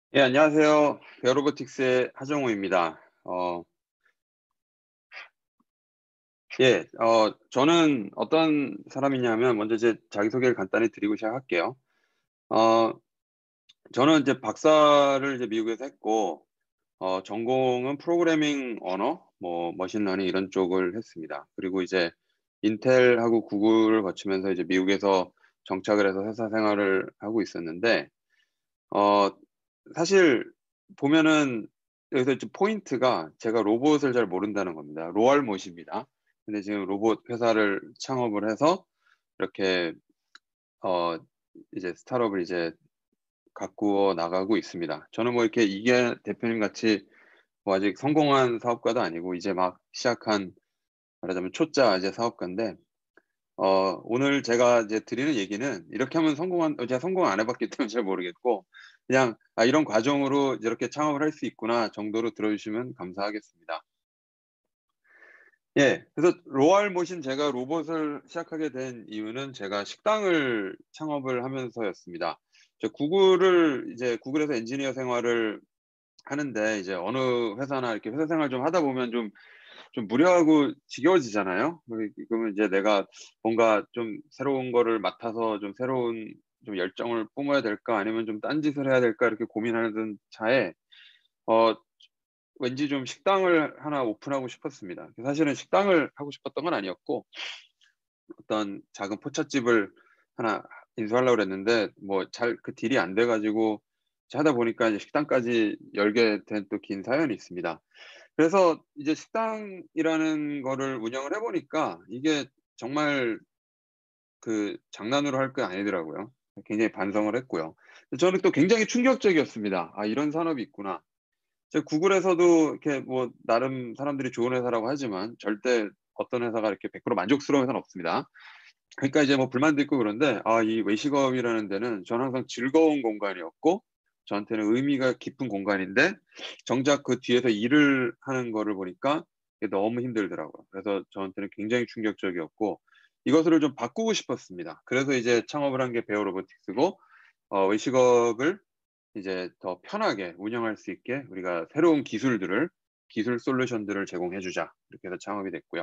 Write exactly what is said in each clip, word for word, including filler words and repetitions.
예, 안녕하세요. 베어로보틱스의 하정우입니다. 어, 예, 어, 저는 어떤 사람이냐면, 먼저 이제 자기소개를 간단히 드리고 시작할게요. 어, 저는 이제 박사를 이제 미국에서 했고, 어, 전공은 프로그래밍 언어, 뭐, 머신러닝 이런 쪽을 했습니다. 그리고 이제 인텔하고 구글을 거치면서 이제 미국에서 정착을 해서 회사 생활을 하고 있었는데, 어, 사실 보면은 여기서 좀 포인트가 제가 로봇을 잘 모른다는 겁니다. 로알못입니다. 근데 지금 로봇 회사를 창업을 해서 이렇게 어 이제 스타트업을 이제 가꾸어 나가고 있습니다. 저는 뭐 이렇게 이계 대표님 같이 뭐 아직 성공한 사업가도 아니고 이제 막 시작한, 말하자면 초짜 이제 사업가인데, 어, 오늘 제가 이제 드리는 얘기는 이렇게 하면 성공한, 어, 제가 성공 안 해봤기 때문에 잘 모르겠고, 그냥, 아, 이런 과정으로 이렇게 창업을 할 수 있구나 정도로 들어주시면 감사하겠습니다. 예, 그래서 로알 모신 제가 로봇을 시작하게 된 이유는 제가 식당을 창업을 하면서였습니다. 저 구글을, 이제 구글에서 엔지니어 생활을 하는데, 이제 어느 회사나 이렇게 회사 생활 좀 하다 보면 좀 좀 무료하고 지겨워지잖아요. 그러면 이제 내가 뭔가 좀 새로운 거를 맡아서 좀 새로운 좀 열정을 뿜어야 될까 아니면 좀 딴짓을 해야 될까 이렇게 고민하던 차에 어 왠지 좀 식당을 하나 오픈하고 싶었습니다. 사실은 식당을 하고 싶었던 건 아니었고, 어떤 작은 포찻집을 하나 인수하려고 그랬는데 뭐 잘 그 딜이 안 돼 가지고 하다 보니까 이제 식당까지 열게 된 또 긴 사연이 있습니다. 그래서 이제 식당이라는 거를 운영을 해 보니까 이게 정말 그 장난으로 할 게 아니더라고요. 굉장히 반성을 했고요. 저는 또 굉장히 충격적이었습니다. '아, 이런 산업이 있구나.' 제가 구글에서도 이렇게 뭐 나름 사람들이 좋은 회사라고 하지만 절대 어떤 회사가 이렇게 백 퍼센트 만족스러운 회사는 없습니다. 그러니까 이제 뭐 불만도 있고 그런데, 아, 이 외식업이라는 데는 저는 항상 즐거운 공간이었고 저한테는 의미가 깊은 공간인데, 정작 그 뒤에서 일을 하는 거를 보니까 이게 너무 힘들더라고요. 그래서 저한테는 굉장히 충격적이었고 이것을 좀 바꾸고 싶었습니다. 그래서 이제 창업을 한 게 베어 로보틱스고, 어, 외식업을 이제 더 편하게 운영할 수 있게 우리가 새로운 기술들을 기술 솔루션들을 제공해 주자, 이렇게 해서 창업이 됐고요.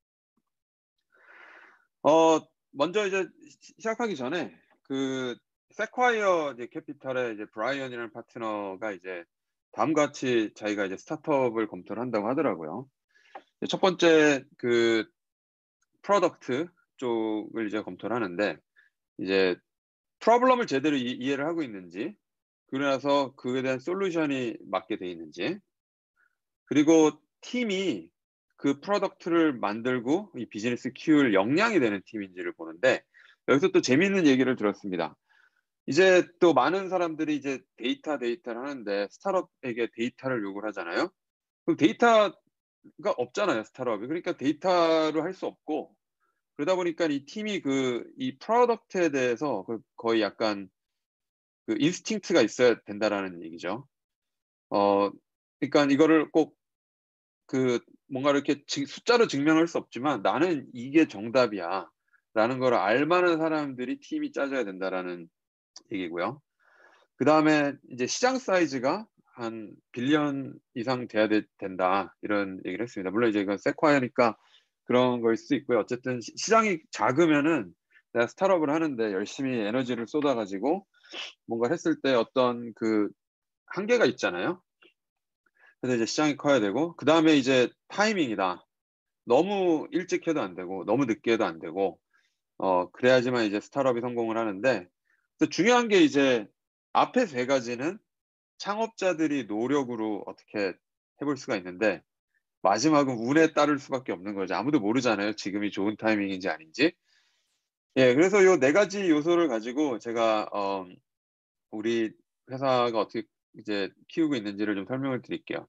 어 먼저 이제 시 시작하기 전에 그 세콰이어 이제 캐피탈의 이제 브라이언이라는 파트너가 이제 다음과 같이 자기가 이제 스타트업을 검토를 한다고 하더라고요. 첫 번째, 그 프로덕트 쪽을 이제 검토를 하는데, 이제 프로블럼을 제대로 이 이해를 하고 있는지, 그러고 나서 그에 대한 솔루션이 맞게 돼 있는지, 그리고 팀이 그 프로덕트를 만들고 이 비즈니스 키울 역량이 되는 팀인지를 보는데, 여기서 또 재미있는 얘기를 들었습니다. 이제 또 많은 사람들이 이제 데이터, 데이터를 하는데 스타트업에게 데이터를 요구를 하잖아요. 그럼 데이터가 없잖아요, 스타트업이. 그러니까 데이터로 할 수 없고, 그러다 보니까 이 팀이 그 이 프로덕트에 대해서 그 거의 약간 그 인스팅크트가 있어야 된다라는 얘기죠. 어 그러니까 이거를 꼭 그 뭔가 이렇게 지 숫자로 증명할 수 없지만 '나는 이게 정답이야.'라는 걸 알 만한 사람들이 팀이 짜져야 된다라는 얘기고요. 그다음에 이제 "시장 사이즈가 한 빌리언 이상 돼야 되 된다." 이런 얘기를 했습니다. 물론 이제 이건 세콰이어니까 그런 거일 수도 있고요. 어쨌든 시 시장이 작으면은 내가 스타트업을 하는데 열심히 에너지를 쏟아 가지고 뭔가를 했을 때 어떤 그 한계가 있잖아요. 그래서 이제 시장이 커야 되고, 그다음에 이제 타이밍이다. 너무 일찍 해도 안 되고 너무 늦게 해도 안 되고, 어 그래야지만 이제 스타트업이 성공을 하는데, 또 중요한 게 이제 앞에 세 가지는 창업자들이 노력으로 어떻게 해볼 수가 있는데, 마지막은 운에 따를 수밖에 없는 거죠. 아무도 모르잖아요, 지금이 좋은 타이밍인지 아닌지. 예, 그래서 요 네 가지 요소를 가지고 제가 어 우리 회사가 어떻게 이제 키우고 있는지를 좀 설명을 드릴게요.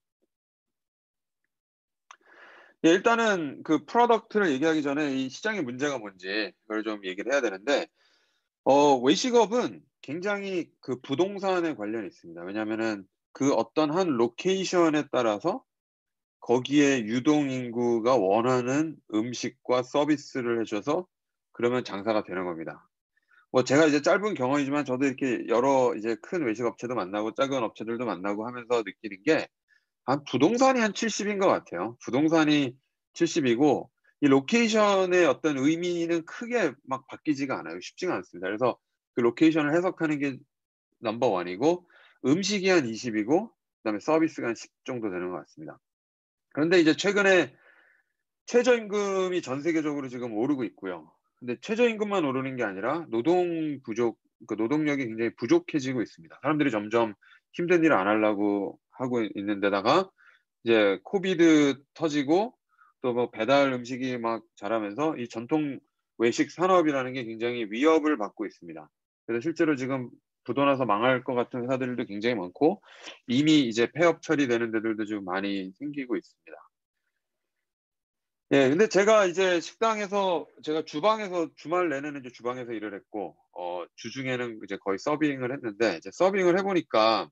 예, 일단은 그 프로덕트를 얘기하기 전에 이 시장의 문제가 뭔지 그걸 좀 얘기를 해야 되는데, 어 외식업은 굉장히 그 부동산에 관련이 있습니다. 왜냐하면은 그 어떤 한 로케이션에 따라서 거기에 유동 인구가 원하는 음식과 서비스를 해 줘서 그러면 장사가 되는 겁니다. 뭐 제가 이제 짧은 경험이지만 저도 이렇게 여러 이제 큰 외식 업체도 만나고 작은 업체들도 만나고 하면서 느끼는 게 한 부동산이 한 칠십인 것 같아요. 부동산이 칠십이고 이 로케이션의 어떤 의미는 크게 막 바뀌지가 않아요. 쉽지가 않습니다. 그래서 그 로케이션을 해석하는 게 넘버 원이고 음식이 한 이십이고 그다음에 서비스가 한 십 정도 되는 것 같습니다. 그런데 이제 최근에 최저임금이 전 세계적으로 지금 오르고 있고요. 근데 최저임금만 오르는 게 아니라 노동 부족, 그 노동력이 굉장히 부족해지고 있습니다. 사람들이 점점 힘든 일을 안 하려고 하고 있는 데다가 이제 코비드 터지고 또 뭐 배달 음식이 막 자라면서 이 전통 외식 산업이라는 게 굉장히 위협을 받고 있습니다. 그래서 실제로 지금 부도나서 망할 것 같은 회사들도 굉장히 많고 이미 이제 폐업 처리되는 데들도 좀 많이 생기고 있습니다. 예, 근데 제가 이제 식당에서 제가 주방에서 주말 내내는 이제 주방에서 일을 했고 어 주중에는 이제 거의 서빙을 했는데 이제 서빙을 해 보니까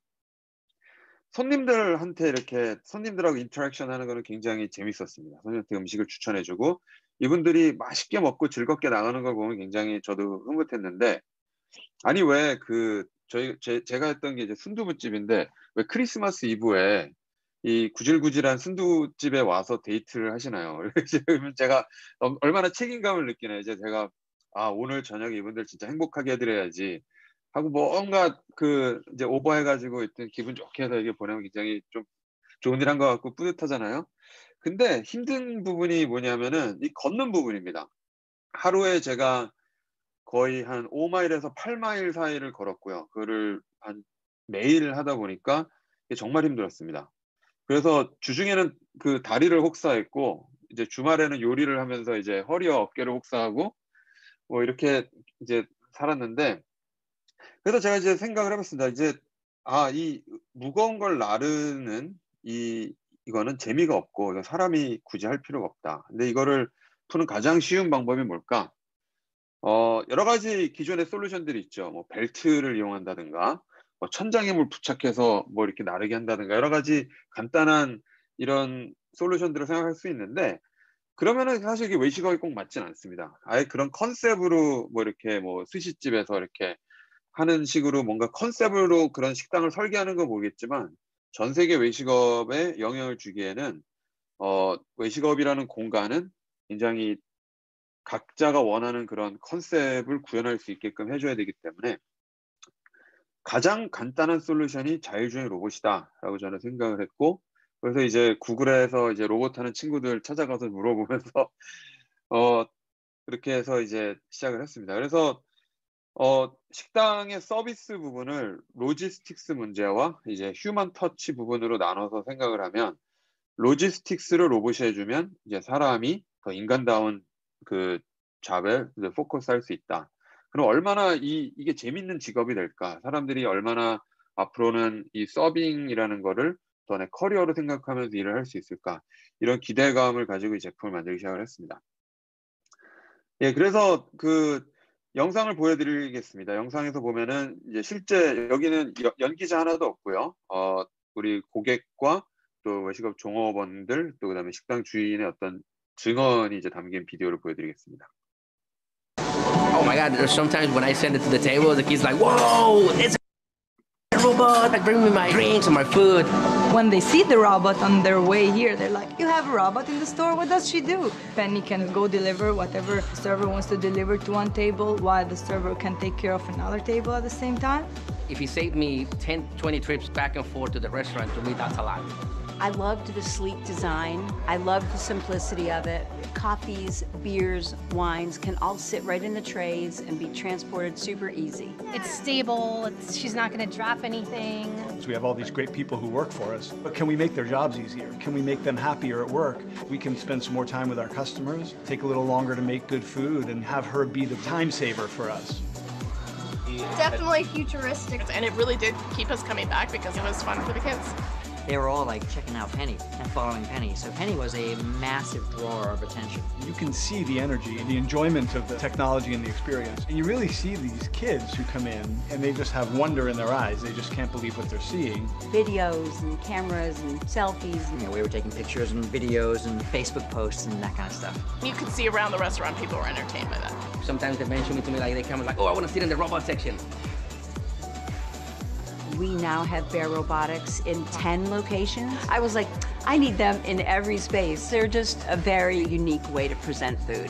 손님들한테 이렇게 손님들하고 인터랙션 하는 거는 굉장히 재밌었습니다. 손님한테 음식을 추천해 주고 이분들이 맛있게 먹고 즐겁게 나가는 걸 보면 굉장히 저도 흐뭇했는데 아니 왜 그 저희 제 제가 했던 게 이제 순두부집인데 왜 크리스마스 이브에 이 구질구질한 순두부집에 와서 데이트를 하시나요? 그러면 제가 엄 얼마나 책임감을 느끼나요. 이제 제가 '아 오늘 저녁에 이분들 진짜 행복하게 해 드려야지.' 하고 뭔가 그 이제 오버해 가지고 일단 기분 좋게 해서 이게 보내면 굉장히 좀 좋은 일 한 것 같고 뿌듯하잖아요. 근데 힘든 부분이 뭐냐면은 이 걷는 부분입니다. 하루에 제가 거의 한 오 마일에서 팔 마일 사이를 걸었고요. 그거를 한 매일 하다 보니까 이게 정말 힘들었습니다. 그래서 주중에는 그 다리를 혹사했고 이제 주말에는 요리를 하면서 이제 허리와 어깨를 혹사하고 뭐 이렇게 이제 살았는데 그래서 제가 이제 생각을 해 봤습니다. 이제 '아 이 무거운 걸 나르는 이 이거는 재미가 없고 이거 사람이 굳이 할 필요가 없다. 근데 이거를 푸는 가장 쉬운 방법이 뭘까?' 어 여러 가지 기존의 솔루션들이 있죠. 뭐 벨트를 이용한다든가 뭐 천장에 뭘 부착해서 뭐 이렇게 나르게 한다든가 여러 가지 간단한 이런 솔루션들을 생각할 수 있는데 그러면은 사실 이게 외식업에 꼭 맞진 않습니다. 아예 그런 컨셉으로 뭐 이렇게 뭐 스시집에서 이렇게 하는 식으로 뭔가 컨셉으로 그런 식당을 설계하는 건 모르겠지만 전 세계 외식업에 영향을 주기에는 어 외식업이라는 공간은 굉장히 각자가 원하는 그런 컨셉을 구현할 수 있게끔 해 줘야 되기 때문에 '가장 간단한 솔루션이 자율주행 로봇이다.'라고 저는 생각을 했고 그래서 이제 구글에서 이제 로봇 하는 친구들 찾아가서 물어보면서 어 그렇게 해서 이제 시작을 했습니다. 그래서 어 식당의 서비스 부분을 로지스틱스 문제와 이제 휴먼 터치 부분으로 나눠서 생각을 하면 로지스틱스를 로봇이 해 주면 이제 사람이 더 인간다운 그 잡을 이제 포커스할 수 있다. 그럼 얼마나 이 이게 재밌는 직업이 될까? 사람들이 얼마나 앞으로는 이 서빙이라는 거를 더 내 커리어로 생각하면서 일을 할 수 있을까? 이런 기대감을 가지고 이 제품을 만들기 시작을 했습니다. 예 그래서 그 영상을 보여 드리겠습니다. 영상에서 보면은 이제 실제 여기는 연 연기자 하나도 없고요. 어 우리 고객과 또 외식업 종업원들 또 그다음에 식당 주인의 어떤 증언이 이제 담긴 비디오를 보여 드리겠습니다. Oh my God, there's sometimes when I send it to the table, the kid's like, whoa, it's a robot, like bring me my drinks and my food. When they see the robot on their way here, they're like, you have a robot in the store? What does she do? Penny can go deliver whatever the server wants to deliver to one table while the server can take care of another table at the same time. If he saved me ten, twenty trips back and forth to the restaurant, to me, that's a lot. I loved the sleek design. I loved the simplicity of it. Coffees, beers, wines can all sit right in the trays and be transported super easy. It's stable, it's, she's not gonna drop anything. So we have all these great people who work for us, but can we make their jobs easier? Can we make them happier at work? We can spend some more time with our customers, take a little longer to make good food, and have her be the time saver for us. Definitely futuristic. And it really did keep us coming back because it was fun for the kids. They were all like checking out Penny and following Penny. So Penny was a massive drawer of attention. You can see the energy and the enjoyment of the technology and the experience. And you really see these kids who come in and they just have wonder in their eyes. They just can't believe what they're seeing. Videos and cameras and selfies. You know, we were taking pictures and videos and Facebook posts and that kind of stuff. You could see around the restaurant people were entertained by that. Sometimes they mention me to me like they come like, oh, I want to sit in the robot section. We now have Bear Robotics in ten locations. I was like, I need them in every space. They're just a very unique way to present food.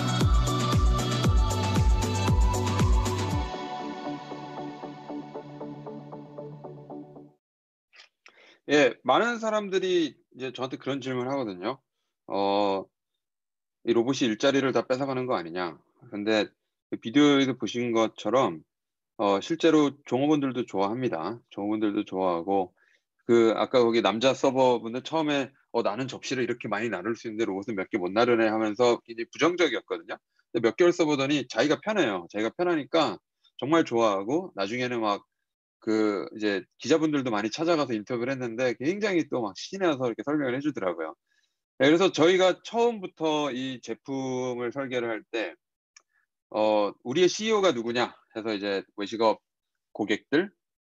예, 많은 사람들이 이제 저한테 그런 질문을 하거든요. 어, 이 로봇이 일자리를 다 뺏어가는 거 아니냐. 근데 그 비디오에도 보신 것처럼 어, 실제로 종업원들도 좋아합니다. 종업원들도 좋아하고 그 아까 거기 남자 서버분들 처음에 어, 나는 접시를 이렇게 많이 나눌 수 있는데 로봇은 몇 개 못 나르네 하면서 굉장히 부정적이었거든요. 근데 몇 개월 써보더니 자기가 편해요. 자기가 편하니까 정말 좋아하고 나중에는 막 그 이제 기자분들도 많이 찾아가서 인터뷰를 했는데 굉장히 또 막 신이 나서 이렇게 설명을 해주더라고요. 네, 그래서 저희가 처음부터 이 제품을 설계를 할 때 어, 우리의 씨이오가 누구냐 해서 이제 외식업 고객들,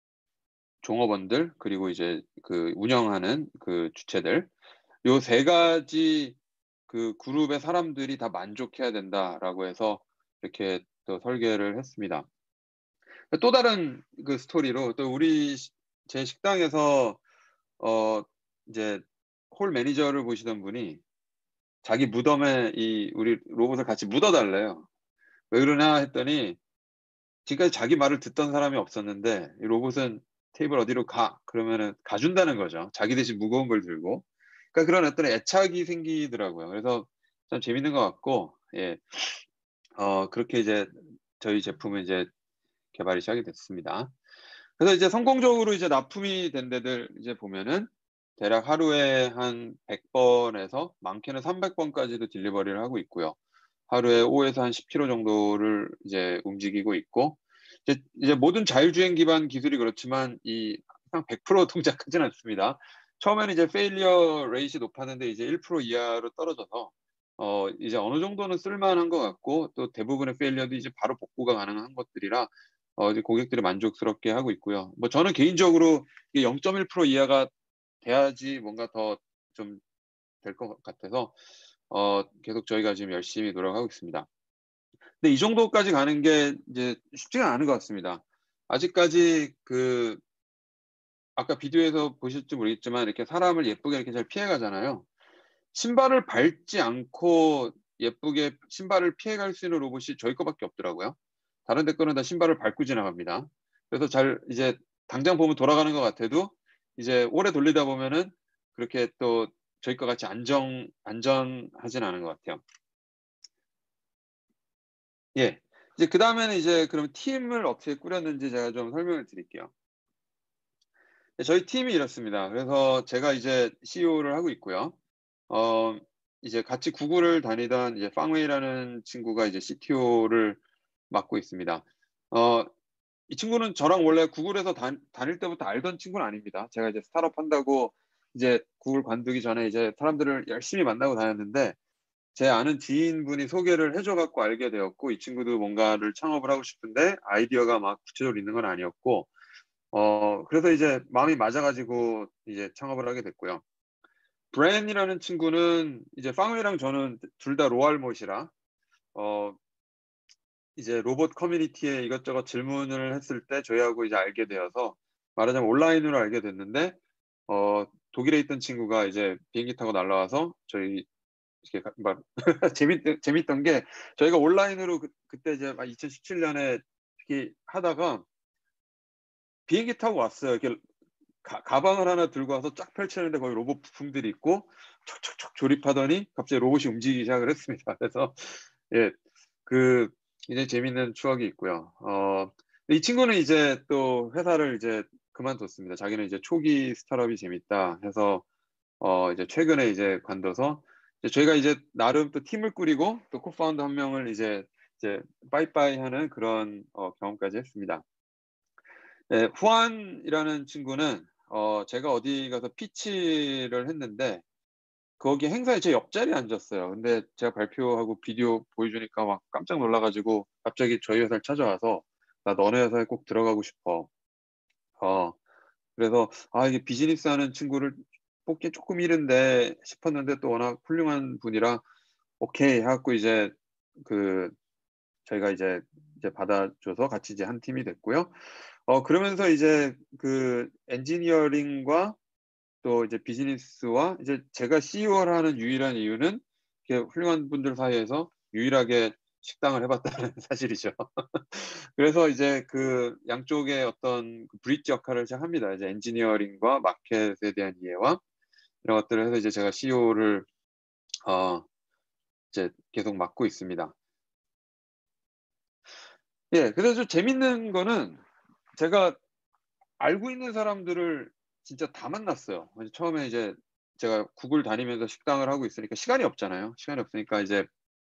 종업원들, 그리고 이제 그 운영하는 그 주체들 요 세 가지 그 그룹의 사람들이 다 만족해야 된다라고 해서 이렇게 또 설계를 했습니다. 또 다른 그 스토리로 또 우리 시- 제 식당에서 어 이제 홀 매니저를 보시던 분이 자기 무덤에 이 우리 로봇을 같이 묻어달래요. 왜 그러냐 했더니 지금까지 자기 말을 듣던 사람이 없었는데 이 로봇은 테이블 어디로 가 그러면은 가준다는 거죠. 자기 대신 무거운 걸 들고. 그러니까 그런 어떤 애착이 생기더라고요. 그래서 참 재밌는 것 같고 예, 어 그렇게 이제 저희 제품은 이제 개발이 시작이 됐습니다. 그래서 이제 성공적으로 이제 납품이 된 데들 이제 보면은 대략 하루에 한 백 번에서 많게는 삼백 번까지도 딜리버리를 하고 있고요. 하루에 오에서 한 십 킬로미터 정도를 이제 움직이고 있고 이제, 이제 모든 자율주행 기반 기술이 그렇지만 이 항상 백 퍼센트 동작하지는 않습니다. 처음에는 이제 페일리어 레이시 높았는데 이제 일 퍼센트 이하로 떨어져서 어 이제 어느 정도는 쓸만한 것 같고 또 대부분의 페일리어도 이제 바로 복구가 가능한 것들이라 어 이제 고객들이 만족스럽게 하고 있고요. 뭐 저는 개인적으로 이게 영 점 일 퍼센트 이하가 돼야지 뭔가 더 좀 될 것 같아서 어 계속 저희가 지금 열심히 노력하고 있습니다. 근데 이 정도까지 가는 게 이제 쉽지가 않은 것 같습니다. 아직까지 그 아까 비디오에서 보실지 모르겠지만 이렇게 사람을 예쁘게 이렇게 잘 피해 가잖아요. 신발을 밟지 않고 예쁘게 신발을 피해갈 수 있는 로봇이 저희 거밖에 없더라고요. 다른 데 거는 다 신발을 밟고 지나갑니다. 그래서 잘 이제 당장 보면 돌아가는 것 같아도 이제 오래 돌리다 보면은 그렇게 또 저희 거 같이 안정 안전하진 않은 것 같아요. 예. 이제 그다음에는 이제 그럼 팀을 어떻게 꾸렸는지 제가 좀 설명을 드릴게요. 네, 저희 팀이 이렇습니다. 그래서 제가 이제 씨이오를 하고 있고요. 어 이제 같이 구글을 다니던 이제 팡웨이라는 친구가 이제 씨티오를 맡고 있습니다. 어 이 친구는 저랑 원래 구글에서 다, 다닐 때부터 알던 친구는 아닙니다. 제가 이제 스타트업 한다고 이제 구글 관두기 전에 이제 사람들을 열심히 만나고 다녔는데 제 아는 지인분이 소개를 해줘 갖고 알게 되었고 이 친구도 뭔가를 창업을 하고 싶은데 아이디어가 막 구체적으로 있는 건 아니었고 어 그래서 이제 마음이 맞아가지고 이제 창업을 하게 됐고요. 브랜이라는 친구는 이제 팡웨이랑 저는 둘 다 로알못이라 어 이제 로봇 커뮤니티에 이것저것 질문을 했을 때 저희하고 이제 알게 되어서 말하자면 온라인으로 알게 됐는데 어 독일에 있던 친구가 이제 비행기 타고 날라와서 저희 이렇게 막 재밌 재밌던 게 저희가 온라인으로 그, 그때 이제 막 이천십칠 년에 이렇게 하다가 비행기 타고 왔어요. 이렇게 가, 가방을 하나 들고 와서 쫙 펼치는데 거기 로봇 부품들이 있고 척척척 조립하더니 갑자기 로봇이 움직이기 시작을 했습니다. 그래서 예, 그 굉장히 재밌는 추억이 있고요. 어, 이 친구는 이제 또 회사를 이제 그만뒀습니다. 자기는 이제 초기 스타트업이 재밌다 해서 어, 이제 최근에 이제 관둬서 이제 저희가 이제 나름 또 팀을 꾸리고 또 코파운더 한 명을 이제 이제 빠이빠이 하는 그런 어, 경험까지 했습니다. 네, 후안이라는 친구는 어, 제가 어디 가서 피치를 했는데 거기 행사에 제 옆자리에 앉았어요. 근데 제가 발표하고 비디오 보여주니까 막 깜짝 놀라가지고 갑자기 저희 회사를 찾아와서 나 너네 회사에 꼭 들어가고 싶어. 어, 그래서 아 이게 비즈니스 하는 친구를 뽑기 조금 이른데 싶었는데 또 워낙 훌륭한 분이라 오케이 해갖고 이제 그 저희가 이제 이제 받아줘서 같이 이제 한 팀이 됐고요. 어 그러면서 이제 그 엔지니어링과 또 이제 비즈니스와 이제 제가 씨이오를 하는 유일한 이유는 이렇게 훌륭한 분들 사이에서 유일하게 식당을 해봤다는 사실이죠. 그래서 이제 그 양쪽의 어떤 브릿지 역할을 제가 합니다. 이제 엔지니어링과 마켓에 대한 이해와 이런 것들을 해서 이제 제가 씨이오를 어 이제 계속 맡고 있습니다. 예, 그래서 좀 재밌는 거는 제가 알고 있는 사람들을 진짜 다 만났어요. 처음에 이제 제가 구글 다니면서 식당을 하고 있으니까 시간이 없잖아요. 시간이 없으니까 이제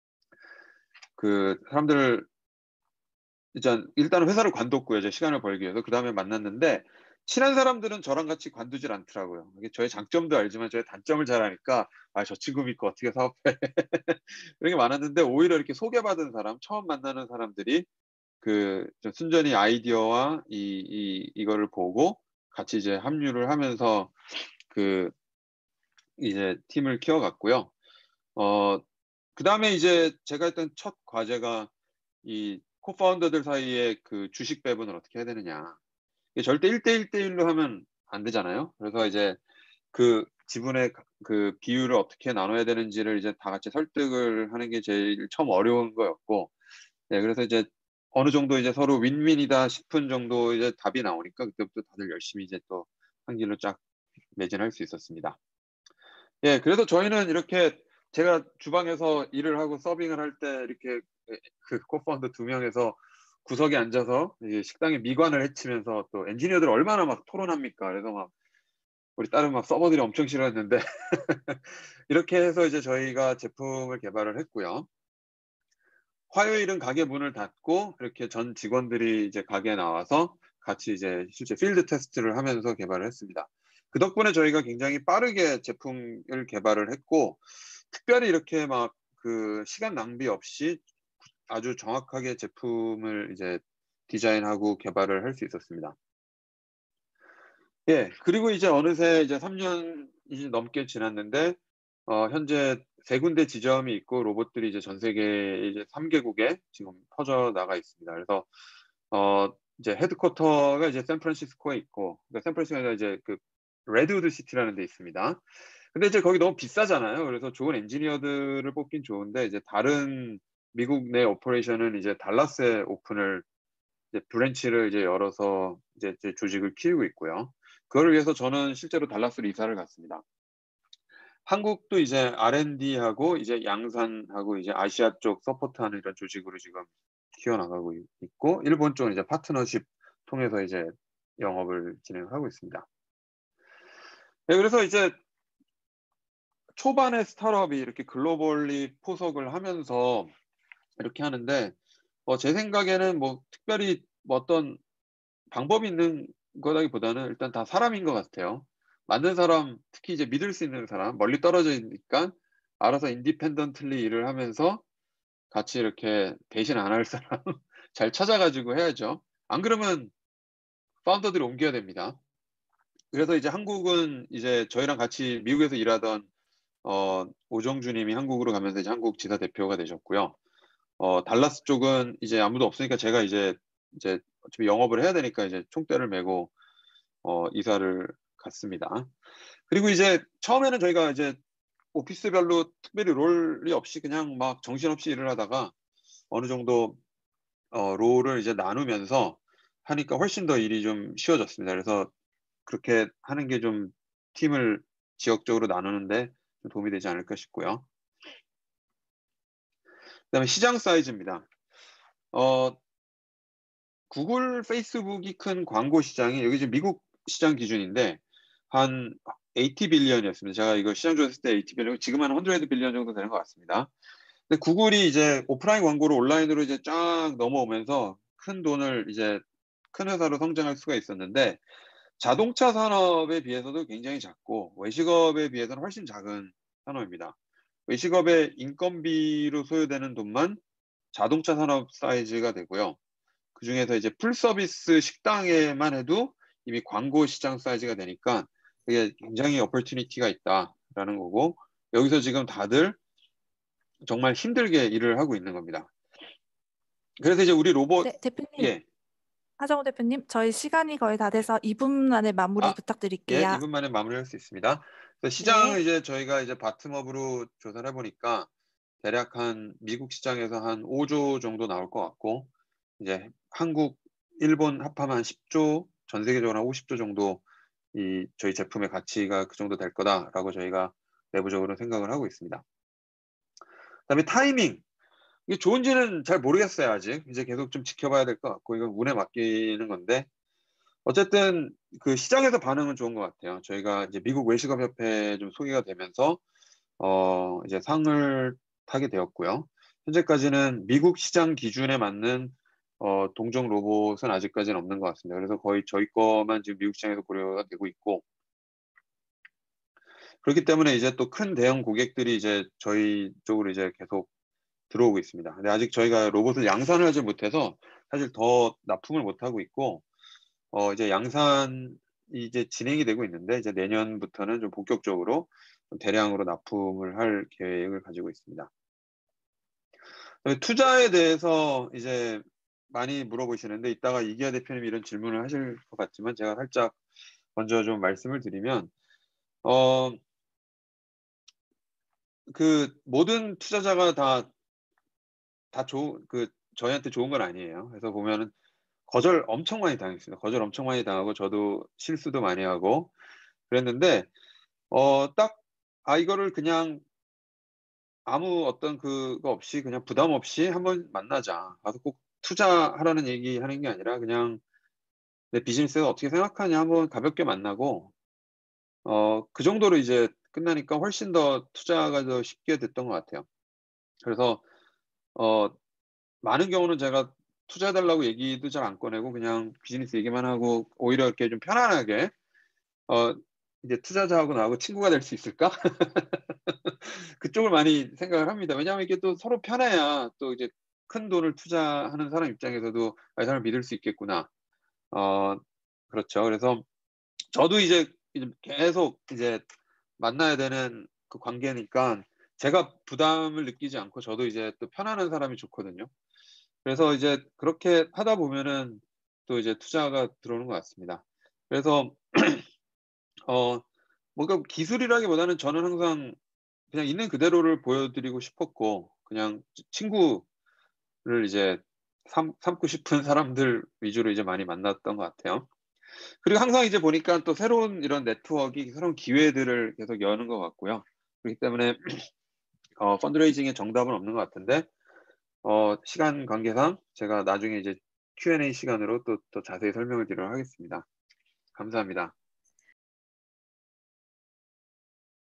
그 사람들을 일단 일단은 회사를 관뒀고요. 이제 시간을 벌기 위해서. 그 다음에 만났는데 친한 사람들은 저랑 같이 관두질 않더라고요. 이게 저의 장점도 알지만 저의 단점을 잘 아니까 아, 저 친구 믿고 어떻게 사업해 이런 게 많았는데 오히려 이렇게 소개받은 사람, 처음 만나는 사람들이 그 순전히 아이디어와 이, 이 이거를 보고 같이 이제 합류를 하면서 그 이제 팀을 키워갔고요. 어, 그 다음에 이제 제가 했던 첫 과제가 이 코파운더들 사이에 그 주식 배분을 어떻게 해야 되느냐. 이게 절대 일 대 일 대 일로 하면 안 되잖아요. 그래서 이제 그 지분의 그 비율을 어떻게 나눠야 되는지를 이제 다 같이 설득을 하는 게 제일 처음 어려운 거였고, 네, 그래서 이제 어느 정도 이제 서로 윈윈이다 싶은 정도 이제 답이 나오니까 그때부터 다들 열심히 이제 또 한 길로 쫙 매진할 수 있었습니다. 예, 그래서 저희는 이렇게 제가 주방에서 일을 하고 서빙을 할 때 이렇게 그 코파운더 두 명에서 구석에 앉아서 식당의 미관을 해치면서 또 엔지니어들 얼마나 막 토론합니까? 그래서 막 우리 다른 막 서버들이 엄청 싫어했는데 이렇게 해서 이제 저희가 제품을 개발을 했고요. 화요일은 가게 문을 닫고 이렇게 전 직원들이 이제 가게에 나와서 같이 이제 실제 필드 테스트를 하면서 개발을 했습니다. 그 덕분에 저희가 굉장히 빠르게 제품을 개발을 했고 특별히 이렇게 막 그 시간 낭비 없이 아주 정확하게 제품을 이제 디자인하고 개발을 할 수 있었습니다. 예, 그리고 이제 어느새 이제 삼 년이 넘게 지났는데 어, 현재 세 군데 지점이 있고 로봇들이 이제 전 세계 이제 삼 개국에 지금 퍼져 나가 있습니다. 그래서 어, 이제 헤드쿼터가 이제 샌프란시스코에 있고, 그러니까 샌프란시스코가 이제 그 레드우드 시티라는 데 있습니다. 근데 이제 거기 너무 비싸잖아요. 그래서 좋은 엔지니어들을 뽑긴 좋은데 이제 다른 미국 내 오퍼레이션은 이제 달라스에 오픈을 이제 브랜치를 이제 열어서 이제, 이제 조직을 키우고 있고요. 그걸 위해서 저는 실제로 달라스로 이사를 갔습니다. 한국도 이제 알앤디하고 이제 양산하고 이제 아시아 쪽 서포트하는 이런 조직으로 지금 키워나가고 있고, 일본 쪽은 이제 파트너십 통해서 이제 영업을 진행하고 있습니다. 네, 그래서 이제 초반에 스타트업이 이렇게 글로벌리 포석을 하면서 이렇게 하는데, 어, 제 생각에는 뭐 특별히 뭐 어떤 방법이 있는 거라기보다는 일단 다 사람인 것 같아요. 만든 사람, 특히 이제 믿을 수 있는 사람, 멀리 떨어져 있으니까 알아서 인디펜던틀리 일을 하면서 같이 이렇게 대신 안 할 사람 잘 찾아가지고 해야죠. 안 그러면 파운더들이 옮겨야 됩니다. 그래서 이제 한국은 이제 저희랑 같이 미국에서 일하던 어, 오정주 님이 한국으로 가면서 이제 한국 지사 대표가 되셨고요. 어, 달라스 쪽은 이제 아무도 없으니까 제가 이제 이제 어차피 영업을 해야 되니까 이제 총대를 메고 어, 이사를 갔습니다. 그리고 이제 처음에는 저희가 이제 오피스별로 특별히 롤이 없이 그냥 막 정신없이 일을 하다가 어느 정도 어, 롤을 이제 나누면서 하니까 훨씬 더 일이 좀 쉬워졌습니다. 그래서 그렇게 하는 게 좀 팀을 지역적으로 나누는데 좀 도움이 되지 않을까 싶고요. 그다음에 시장 사이즈입니다. 어, 구글, 페이스북이 큰 광고 시장이 여기 지금 미국 시장 기준인데 한 팔십 빌리언이었습니다. 제가 이거 시장 조사했을 때 팔십 빌리언, 지금 한 백 빌리언 정도 되는 것 같습니다. 근데 구글이 이제 오프라인 광고를 온라인으로 이제 쫙 넘어오면서 큰 돈을 이제 큰 회사로 성장할 수가 있었는데 자동차 산업에 비해서도 굉장히 작고 외식업에 비해서는 훨씬 작은 산업입니다. 외식업의 인건비로 소요되는 돈만 자동차 산업 사이즈가 되고요. 그 중에서 이제 풀서비스 식당에만 해도 이미 광고 시장 사이즈가 되니까 이게 굉장히 어퍼튜니티가 있다라는 거고, 여기서 지금 다들 정말 힘들게 일을 하고 있는 겁니다. 그래서 이제 우리 로봇 네, 대표님. 예. 하정우 대표님, 저희 시간이 거의 다 돼서 이 분 안에 마무리 아, 예, 부탁드릴게요. 이 분 만에 마무리할 수 있습니다. 그래서 시장은 네. 이제 저희가 이제 바텀업으로 조사를 해보니까 대략 한 미국 시장에서 한 오조 정도 나올 것 같고 이제 한국, 일본 합하면 한 십조, 전 세계적으로 한 오십조 정도 이 저희 제품의 가치가 그 정도 될 거다라고 저희가 내부적으로 생각을 하고 있습니다. 그다음에 타이밍. 이게 좋은지는 잘 모르겠어요, 아직. 이제 계속 좀 지켜봐야 될 것 같고, 이건 운에 맡기는 건데, 어쨌든 그 시장에서 반응은 좋은 것 같아요. 저희가 이제 미국 외식업 협회에 좀 소개가 되면서, 어, 이제 상을 타게 되었고요. 현재까지는 미국 시장 기준에 맞는 어, 동종 로봇은 아직까지는 없는 것 같습니다. 그래서 거의 저희 거만 지금 미국 시장에서 고려가 되고 있고, 그렇기 때문에 이제 또 큰 대형 고객들이 이제 저희 쪽으로 이제 계속 들어오고 있습니다. 근데 아직 저희가 로봇을 양산을 하지 못해서 사실 더 납품을 못 하고 있고, 어, 이제 양산이 이제 진행이 되고 있는데, 이제 내년부터는 좀 본격적으로 좀 대량으로 납품을 할 계획을 가지고 있습니다. 투자에 대해서 이제 많이 물어보시는데, 이따가 이기아 대표님이 이런 질문을 하실 것 같지만, 제가 살짝 먼저 좀 말씀을 드리면, 어, 그 모든 투자자가 다 다 좋은 그 저희한테 좋은 건 아니에요. 그래서 보면은 거절 엄청 많이 당했습니다. 거절 엄청 많이 당하고 저도 실수도 많이 하고 그랬는데 어 딱 아 이거를 그냥 아무 어떤 그거 없이 그냥 부담 없이 한번 만나자. 가서 꼭 투자하라는 얘기하는 게 아니라 그냥 내 비즈니스가 어떻게 생각하냐 한번 가볍게 만나고 어 그 정도로 이제 끝나니까 훨씬 더 투자가 더 쉽게 됐던 것 같아요. 그래서 어 많은 경우는 제가 투자해 달라고 얘기도 잘 안 꺼내고 그냥 비즈니스 얘기만 하고 오히려 이렇게 좀 편안하게 어 이제 투자자하고 나하고 친구가 될 수 있을까? 그쪽을 많이 생각을 합니다. 왜냐하면 이게 또 서로 편해야 또 이제 큰 돈을 투자하는 사람 입장에서도 '아, 이 사람을 믿을 수 있겠구나.' 어 그렇죠. 그래서 저도 이제 이제 계속 이제 만나야 되는 그 관계니까 제가 부담을 느끼지 않고 저도 이제 또 편안한 사람이 좋거든요. 그래서 이제 그렇게 하다 보면은 또 이제 투자가 들어오는 것 같습니다. 그래서 어 뭔가 기술이라기보다는 저는 항상 그냥 있는 그대로를 보여드리고 싶었고 그냥 치 친구를 이제 삼 삼고 싶은 사람들 위주로 이제 많이 만났던 것 같아요. 그리고 항상 이제 보니까 또 새로운 이런 네트워크가 새로운 기회들을 계속 여는 것 같고요. 그렇기 때문에 어 펀드레이징에 정답은 없는 것 같은데 어 시간 관계상 제가 나중에 이제 큐 앤 에이 시간으로 또 더 자세히 설명을 드리도록 하겠습니다. 감사합니다.